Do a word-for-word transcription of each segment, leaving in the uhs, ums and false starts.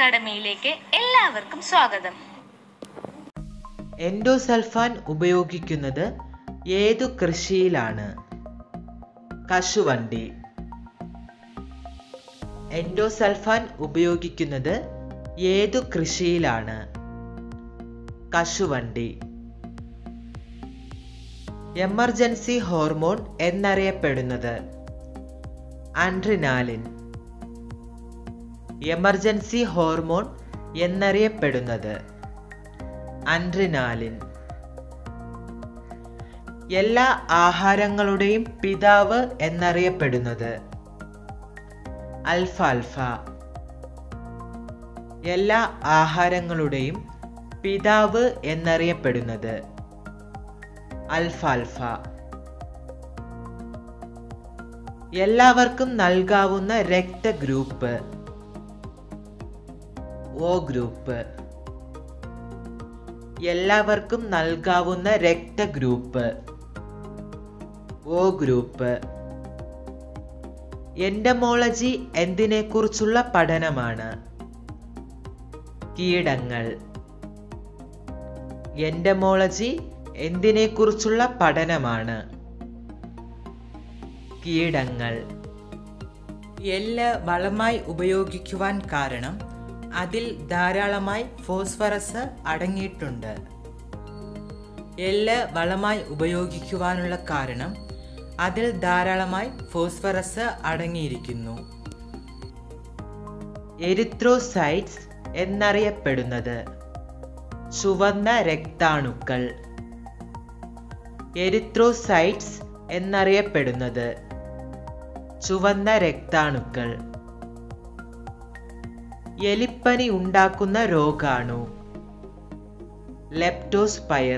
അക്കാഡമിയിലേക്ക് എല്ലാവർക്കും സ്വാഗതം. എൻഡോസൾഫാൻ ഉപയോഗിക്കുന്നത് ഏതു കൃഷിയിലാണ്? കശുവണ്ടി. എൻഡോസൾഫാൻ ഉപയോഗിക്കുന്നത് ഏതു കൃഷിയിലാണ്? കശുവണ്ടി. എമർജൻസി ഹോർമോൺ എന്നറിയപ്പെടുന്നത്? അഡ്രിനാലിൻ. എമർജൻസി ഹോർമോൺ എന്നറിയപ്പെടുന്നത്? അഡ്രിനാലിൻ. എല്ലാ ആഹാരങ്ങളുടെയും പിതാവ് എന്നറിയപ്പെടുന്നത്? അൽഫാൽഫ. എല്ലാ ആഹാരങ്ങളുടെയും പിതാവ് എന്നറിയപ്പെടുന്നത്? അൽഫാൽഫ. എല്ലാവർക്കും നൽകാവുന്ന രക്തഗ്രൂപ്പ്? O group. എല്ലാവർക്കും നൽകാവുന്ന രക്തഗ്രൂപ്പ്? O group. എൻഡമോളജി എന്തിനെക്കുറിച്ചുള്ള പഠനമാണ്? കീടങ്ങൾ. എൻഡമോളജി എന്തിനെക്കുറിച്ചുള്ള പഠനമാണ്? കീടങ്ങൾ. എല്ല് വളമായി ഉപയോഗിക്കുവാൻ കാരണം അതിൽ ധാരാളമായി ഫോസ്ഫറസ് അടങ്ങിയിട്ടുണ്ട്. എല്ല് വളമായി ഉപയോഗിക്കുവാനുള്ള കാരണം അതിൽ ധാരാളമായി ഫോസ്ഫറസ് അടങ്ങിയിരിക്കുന്നു. എരിത്രോസൈറ്റ്സ് എന്നറിയപ്പെടുന്നത്? ചുവന്ന രക്താണുക്കൾ. എരിത്രോസൈറ്റ്സ് എന്നറിയപ്പെടുന്നത്? ചുവന്ന രക്താണുക്കൾ. എലിപ്പനി ഉണ്ടാക്കുന്ന രോഗാണു? ലെപ്റ്റോസ്പൈറ.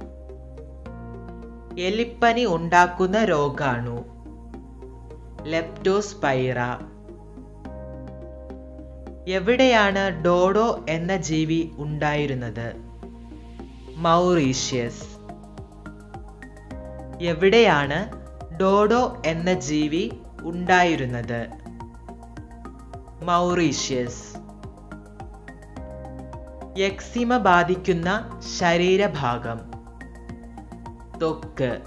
എലിപ്പനി ഉണ്ടാക്കുന്ന രോഗാണു? ലെപ്റ്റോസ്പൈറ. എവിടെയാണ് ഡോഡോ എന്ന ജീവി ഉണ്ടായിരുന്നത്? മൗറീഷ്യസ്. എവിടെയാണ് ഡോഡോ എന്ന ജീവി ഉണ്ടായിരുന്നത്? മൗറീഷ്യസ്. എക്സിമ ബാധിക്കുന്ന ശരീരഭാഗം? ത്വക്ക്.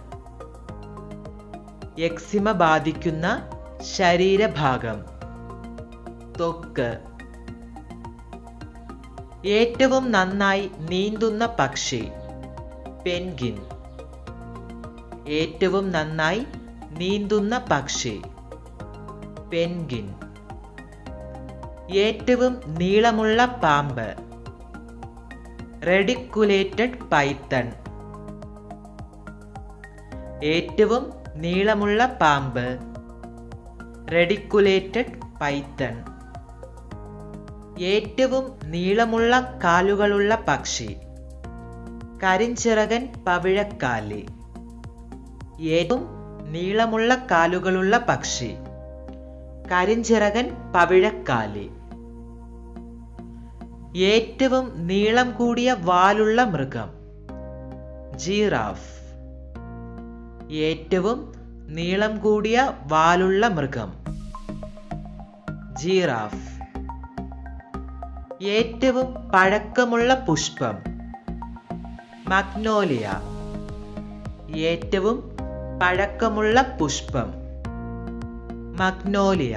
എക്സിമ ബാധിക്കുന്ന ശരീരഭാഗം? ത്വക്ക്. ഏറ്റവും നന്നായി നീന്തുന്ന പക്ഷി? പെൻഗിൻ. ഏറ്റവും നന്നായി നീന്തുന്ന പക്ഷി? പെൻഗിൻ. ഏറ്റവും നീളമുള്ള പാമ്പ്? Reticulated python. ഏറ്റവും നീളമുള്ള പാമ്പ്? Reticulated python. ഏറ്റവും നീളമുള്ള കാലുകളുള്ള പക്ഷി? കരിഞ്ചിറകൻ പവിഴക്കാലി. ഏറ്റവും നീളമുള്ള കാലുകളുള്ള പക്ഷി? കരിഞ്ചിറകൻ പവിഴക്കാലി. ഏറ്റവും നീളം കൂടിയ വാലുള്ള മൃഗം? ജിറാഫ്. ഏറ്റവും നീളം കൂടിയ വാലുള്ള മൃഗം? ജിറാഫ്. ഏറ്റവും പഴക്കമുള്ള പുഷ്പം? മഗ്നോലിയ. ഏറ്റവും പഴക്കമുള്ള പുഷ്പം? മഗ്നോലിയ.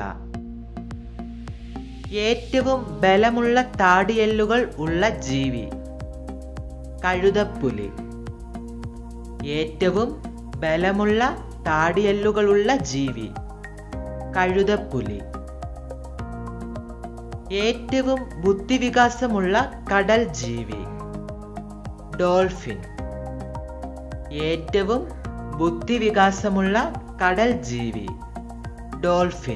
ഏറ്റവും ബലമുള്ള താടിയെല്ലുകൾ ഉള്ള ജീവി? കഴുതപ്പുലി. ഏറ്റവും ബലമുള്ള താടിയെല്ലുകളുള്ള ജീവി? കഴുതപ്പുലി. ഏറ്റവും ബുദ്ധിവികാസമുള്ള കടൽ ജീവി? ഡോൾഫിൻ. ഏറ്റവും ബുദ്ധിവികാസമുള്ള കടൽ ജീവി? ഡോൾഫിൻ.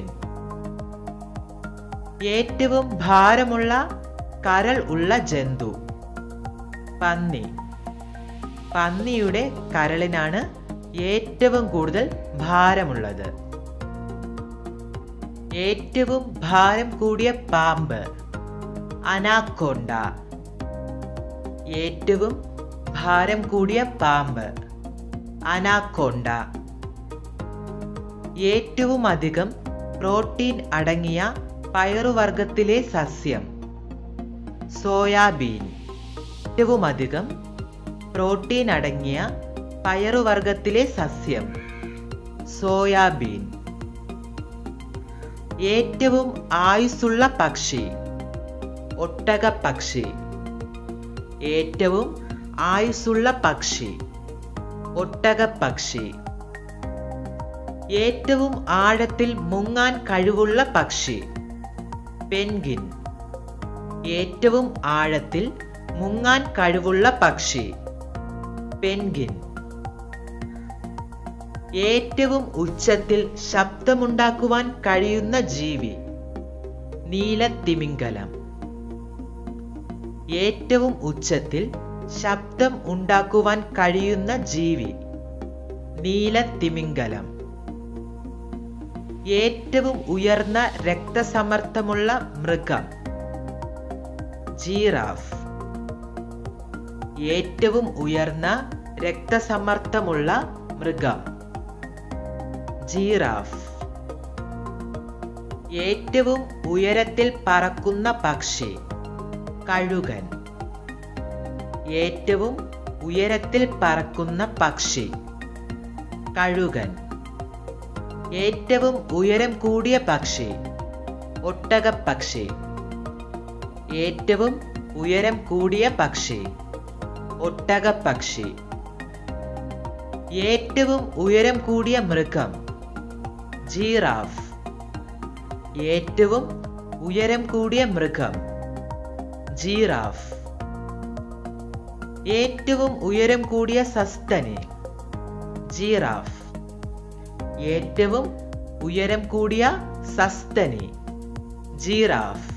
ഏറ്റവും ഭാരമുള്ള കരൾ ഉള്ള ജന്തു? പന്നി. പന്നിയുടെ കരളിനാണ് ഏറ്റവും കൂടുതൽ ഭാരമുള്ളത്. ഏറ്റവും ഭാരം കൂടിയ പാമ്പ്? അനാക്കോണ്ട. ഏറ്റവും ഭാരം കൂടിയ പാമ്പ്? അനാക്കോണ്ട. ഏറ്റവും അധികം പ്രോട്ടീൻ അടങ്ങിയ പയറുവർഗത്തിലെ സസ്യം? സോയാബീൻ. ഏറ്റവുമധികം പ്രോട്ടീൻ അടങ്ങിയ പയറുവർഗത്തിലെ സസ്യം സോയാബീൻ. ഏറ്റവും ആയുസ്സുള്ള പക്ഷി ഒട്ടകപ്പക്ഷി. ഏറ്റവും ആയുസ്സുള്ള പക്ഷി ഒട്ടകപ്പക്ഷി. ഏറ്റവും ആഴത്തിൽ മുങ്ങാൻ കഴിവുള്ള പക്ഷി പെൻഗിൻ. ഏറ്റവും ആഴത്തിൽ മുങ്ങാൻ കഴിവുള്ള പക്ഷി പെൻഗിൻ. ഏറ്റവും ഉച്ചത്തിൽ ശബ്ദമുണ്ടാക്കുവാൻ കഴിയുന്ന ജീവി നീലത്തിമിംഗലം. ഏറ്റവും ഉച്ചത്തിൽ ശബ്ദം ഉണ്ടാക്കുവാൻ കഴിയുന്ന ജീവി നീലത്തിമിംഗലം. ഏറ്റവും ഉയർന്ന രക്തസമ്മർദ്ദമുള്ള മൃഗം ജിറാഫ്. ഏറ്റവും ഉയർന്ന രക്തസമ്മർദ്ദമുള്ള മൃഗം ജിറാഫ്. ഏറ്റവും ഉയരത്തിൽ പറക്കുന്ന പക്ഷി കഴുകൻ. ഏറ്റവും ഉയരത്തിൽ പറക്കുന്ന പക്ഷി കഴുകൻ. ഏറ്റവും ഉയരം കൂടിയ പക്ഷി ഒട്ടകപ്പക്ഷി. ഏറ്റവും ഉയരം കൂടിയ പക്ഷി ഒട്ടകപ്പക്ഷി. ഏറ്റവും ഉയരം കൂടിയ മൃഗം ജിറാഫ്. ഏറ്റവും ഉയരം കൂടിയ മൃഗം ജിറാഫ്. ഏറ്റവും ഉയരം കൂടിയ സസ്തനി ജിറാഫ്. ഏറ്റവും ഉയരം കൂടിയ സസ്തനി ജിറാഫ്.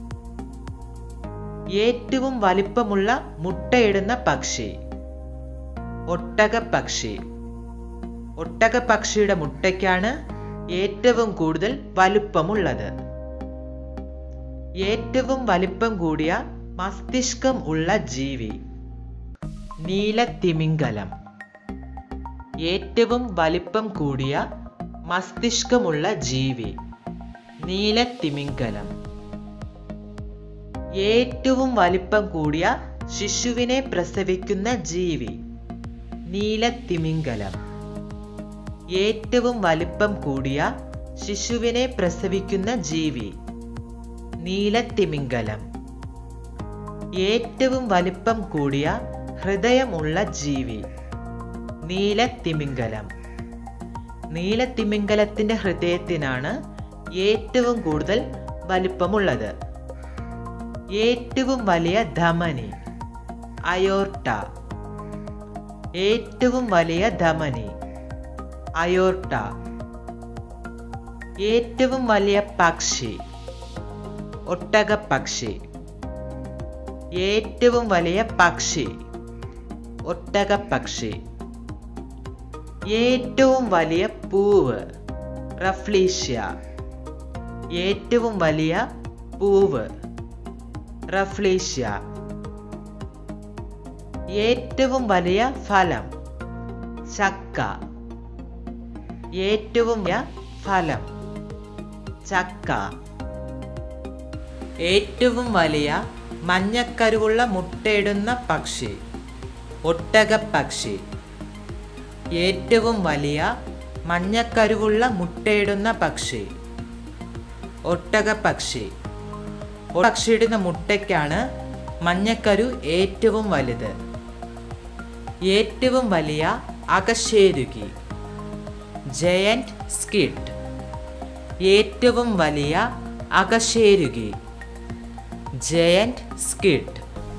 ഏറ്റവും വലിപ്പമുള്ള മുട്ടയിടുന്ന പക്ഷി ഒട്ടകപ്പക്ഷി. ഒട്ടകപ്പക്ഷിയുടെ മുട്ടയ്ക്കാണ് ഏറ്റവും കൂടുതൽ വലിപ്പമുള്ളത്. ഏറ്റവും വലിപ്പം കൂടിയ മസ്തിഷ്കം ഉള്ള ജീവി നീലത്തിമിംഗലം. ഏറ്റവും വലിപ്പം കൂടിയ മസ്തിഷ്കമുള്ള ജീവി നീലത്തിമിംഗലം. ഏറ്റവും വലിപ്പം കൂടിയ ശിശുവിനെ പ്രസവിക്കുന്ന ജീവി നീലത്തിമിംഗലം. ഏറ്റവും വലിപ്പം കൂടിയ ശിശുവിനെ പ്രസവിക്കുന്ന ജീവി നീലത്തിമിംഗലം. ഏറ്റവും വലിപ്പം കൂടിയ ഹൃദയമുള്ള ജീവി നീലത്തിമിംഗലം. നീലത്തിമിംഗലത്തിന്റെ ഹൃദയത്തിനാണ് ഏറ്റവും കൂടുതൽ വലിപ്പമുള്ളത്. ഏറ്റവും വലിയ ധമനി അയോർട്ട. ഏറ്റവും വലിയ ധമനി അയോർട്ട. ഏറ്റവും വലിയ പക്ഷി ഒട്ടകപ്പക്ഷി. ഏറ്റവും വലിയ പക്ഷി ഒട്ടകപ്പക്ഷി. ഏറ്റവും വലിയ പൂവ് റഫ്ലീഷ്യ. ഏറ്റവും വലിയ പൂവ് റഫ്ലീഷ്യ. ഏറ്റവും വലിയ ഫലം ചക്ക. ഏറ്റവും വലിയ ഫലം ചക്ക. ഏറ്റവും വലിയ മഞ്ഞക്കരുവുള്ള മുട്ടയിടുന്ന പക്ഷി ഒട്ടകപ്പക്ഷി. ഏറ്റവും വലിയ മഞ്ഞക്കരുവുള്ള മുട്ടയിടുന്ന പക്ഷി ഒട്ടകപ്പക്ഷി. പക്ഷിയിടുന്ന മുട്ടയ്ക്കാണ് മഞ്ഞക്കരു ഏറ്റവും വലുത്. ഏറ്റവും വലിയ അകശേരുകി ജയന്റ് സ്കിഡ്. ഏറ്റവും വലിയ അകശേരുകി ജയന്റ് സ്കിഡ്.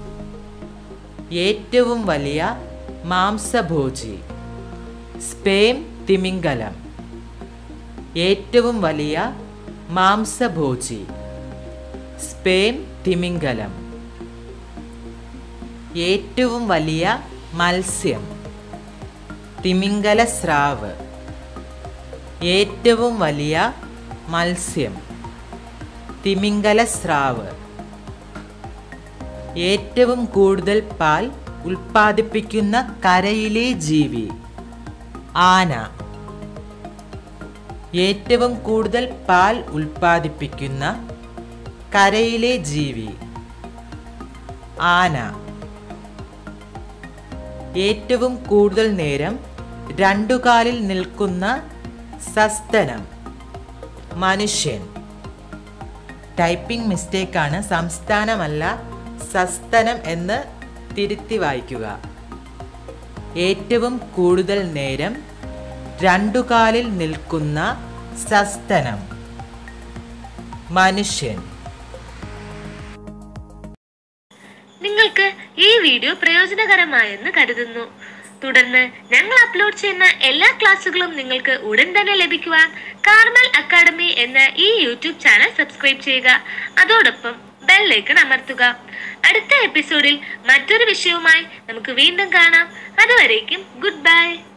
ഏറ്റവും വലിയ മാംസഭോജി സ്പേം തിമിംഗലം. ഏറ്റവും വലിയ മാംസഭോജി സ്പേം തിമിംഗലം. ഏറ്റവും വലിയ മത്സ്യം തിമിംഗല സ്രാവ്. ഏറ്റവും വലിയ മത്സ്യം തിമിംഗല സ്രാവ്. ഏറ്റവും കൂടുതൽ പാൽ ഉൽപ്പാദിപ്പിക്കുന്ന കരയിലെ ജീവി ആന. ഏറ്റവും കൂടുതൽ പാൽ ഉൽപ്പാദിപ്പിക്കുന്ന കരയിലെ ജീവി ആന. ഏറ്റവും കൂടുതൽ നേരം രണ്ടു കാലിൽ നിൽക്കുന്ന സസ്തനം മനുഷ്യൻ. ടൈപ്പിംഗ് മിസ്റ്റേക്കാണ്, സംസ്ഥാനമല്ല സസ്തനം എന്ന് തിരുത്തി വായിക്കുക. ഏറ്റവും കൂടുതൽ നേരം രണ്ടു കാലിൽ നിൽക്കുന്ന സസ്തനം മനുഷ്യൻ. നിങ്ങൾക്ക് ഈ വീഡിയോ പ്രയോജനകരമായെന്ന് കരുതുന്നു. തുടർന്ന് ഞങ്ങൾ അപ്ലോഡ് ചെയ്യുന്ന എല്ലാ ക്ലാസ്സുകളും നിങ്ങൾക്ക് ഉടൻ തന്നെ ലഭിക്കുവാൻ കാർമൽ അക്കാഡമി എന്ന ഈ യൂട്യൂബ് ചാനൽ സബ്സ്ക്രൈബ് ചെയ്യുക. അതോടൊപ്പം ബെൽ ഐക്കൺ അമർത്തുക. അടുത്ത എപ്പിസോഡിൽ മറ്റൊരു വിഷയവുമായി നമുക്ക് വീണ്ടും കാണാം. അതുവരേക്കും ഗുഡ് ബൈ.